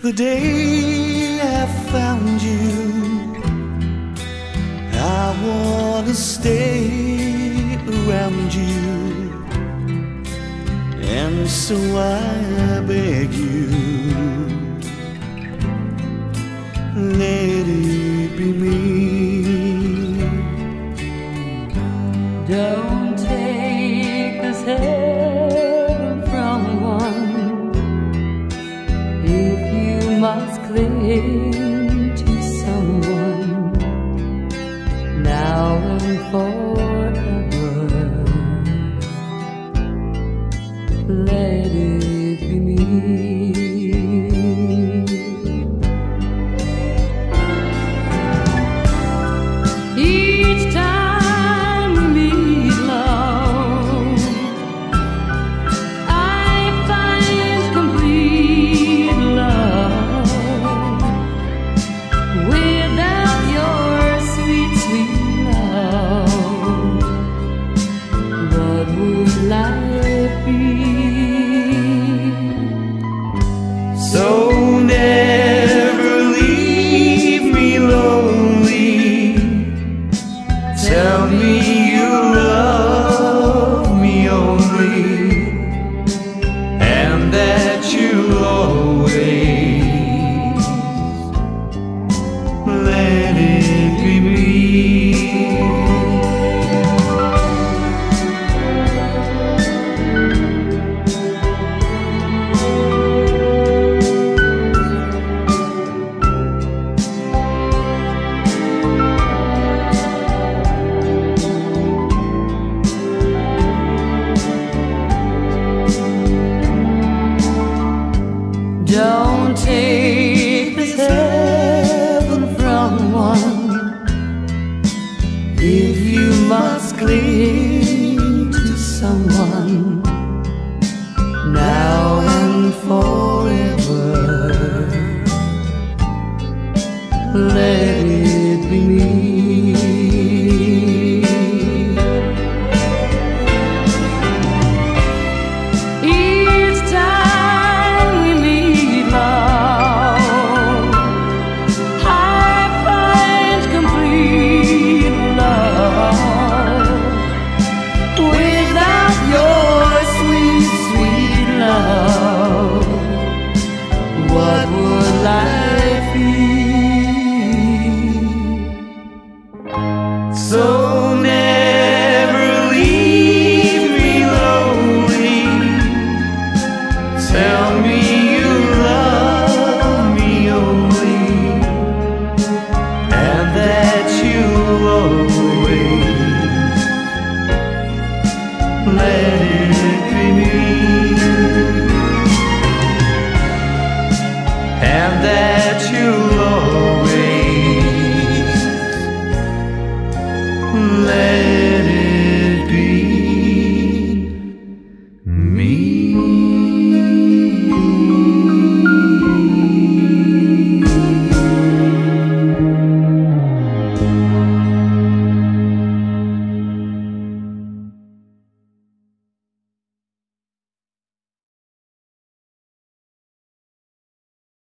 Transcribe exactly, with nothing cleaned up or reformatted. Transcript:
The day I found you, I wanna stay around you, and so I beg you, let it be me. Don't take this heaven from one if you must cling to someone now and forever. Let it be me. Each time we meet, love, I find complete love. Without your sweet, sweet love, what would life be? So never leave me lonely. Tell me you love me only, and that you'll always let it be me. Don't take this heaven from one if you must cling to someone now and forever. Let it be me. Each time we meet, love, I find complete love. Without your sweet, sweet love, what would life be? So never leave me lonely. Tell me you love me only, and that you'll always let it be me, and that